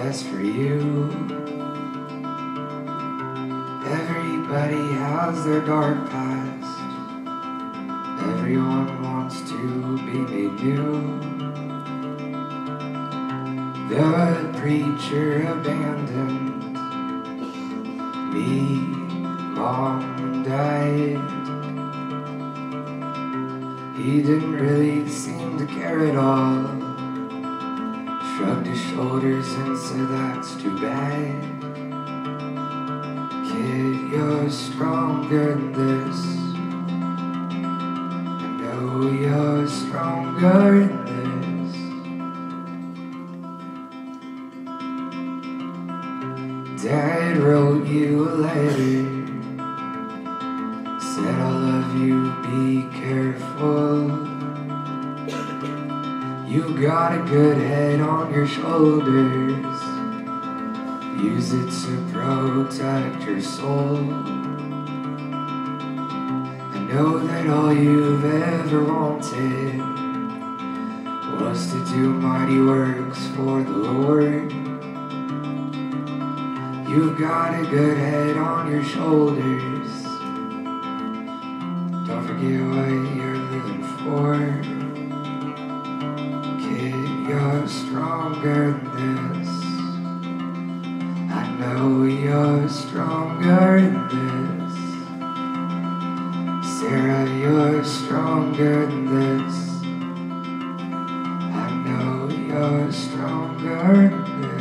best for you. Everybody has their dark past. Everyone wants to be made new. The preacher abandoned me. Mom died. He didn't really seem to care at all. Shrugged his shoulders and said, "That's too bad. Kid, you're stronger than this. I know you're stronger than this." Dad wrote you a letter, said, "I love you, be careful. You got a good head on your shoulders. Use it to protect your soul. I know that all you've ever wanted was to do mighty works for the Lord. You've got a good head on your shoulders. Don't forget what you're living for. Kid, you're stronger than this. I know you're stronger than this. Sarah, you're stronger than this. I know you're stronger than this."